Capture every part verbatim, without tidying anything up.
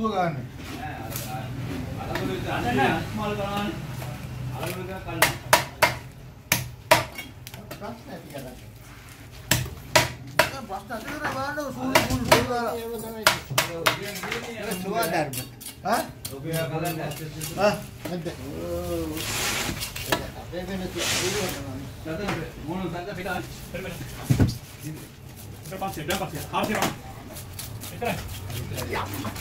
උඩුක්කෝ ගන්න. අලගොඩ ගන්න ස්මාල් කරනවා. අලගොඩ එක කල්ලා. ප්‍රශ්න ඇති කරගන්න. දැන් ප්‍රශ්න ඇති කරලා බලන්න සූල් සූල් සූල් දාලා. ඒක තමයි. ඒක සුවා ධර්ම. හා? ඔබේ කලන්න ඇස්සේ. හා නැද්ද? ඕ. ඒක වෙන තියනවා. සතර මොන සංග පිටා. Udah pasti, udah pasti. Harus ya, Bang. Itu lah. Ya.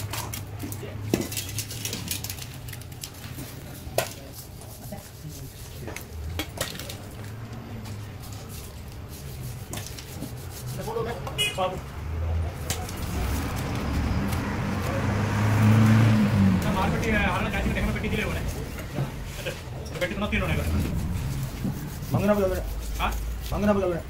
Marketing harus kasih mereka petik dulu, boleh? Petik nak kilo nih, kan? මංගන අපල වෙන. Hah? මංගන අපල වෙන.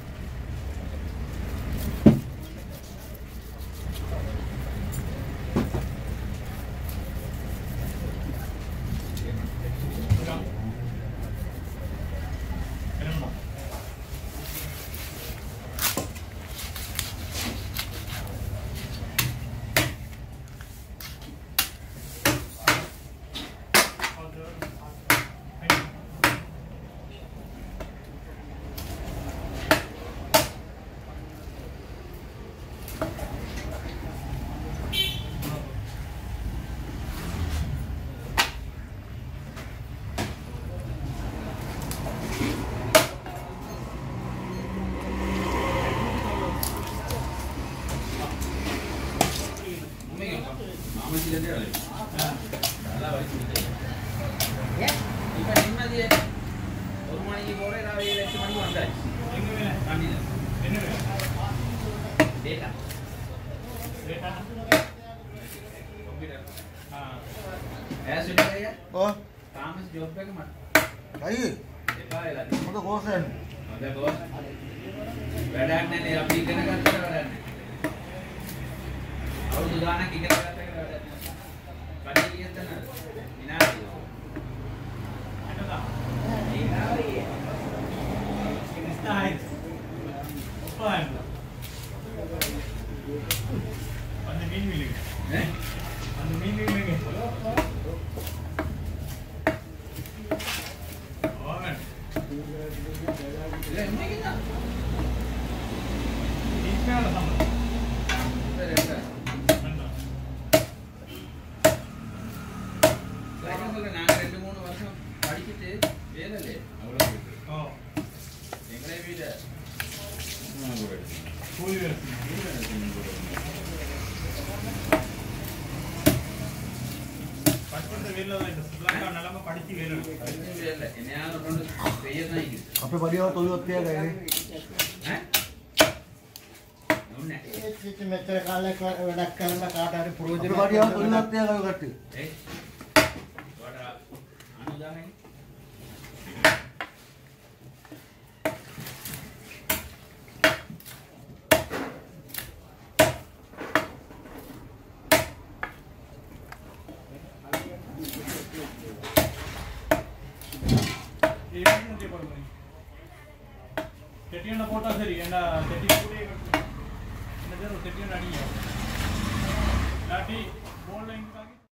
Oh, Thomas job එක මට. අයියේ. එපා වෙලා. මොකද කෝසෙන්? හොඳ කෝස්. වැඩක් නැහැ අපි ඉගෙන ගන්නට වැඩක් නැහැ. අවුරුදු ගානක් ඉගෙන ගත්ත එක වැඩක් නැහැ. කඩේ ගියත් නේද? විනාඩි. විනාඩි. It's nice. Fun. அந்த மீன் மீனுங்க. Eh? அந்த மீன் மீனுங்க. இல்ல இன்னைக்குதா. நீங்க தான். சரி சரி. லைசன்ஸ்ல நாங்க ரெண்டு மூணு வருஷம் படிச்சிட்டு வேலையில அவ்வளவு. ஓ. எங்களே வீட கூலி வேலை. படிச்ச வேலை தான் இந்த ஸ்லங்கா நலமா படிச்சி வேலை. படிச்சு வேலை. என்னையால கொண்டு செய்யதான் இருக்கு. අපේ පරිවාර තොවියක් තියාගන්නේ. ඈ? නෝනේ. ඒක මෙතර කාලයක් වැඩක් කරලා කාට හරි අපේ ප්‍රයෝජනයක් පරිවාර තොවියක් තියාගන්න කට්ටිය. ඒ. වඩා අනුදානයි. செட்டியண்ட போட்டா சரி ஏண்டா செட்டி கூட என்ன தெரு செட்டியண்ட அடிங்க இல்லாட்டி போன்ல இங்க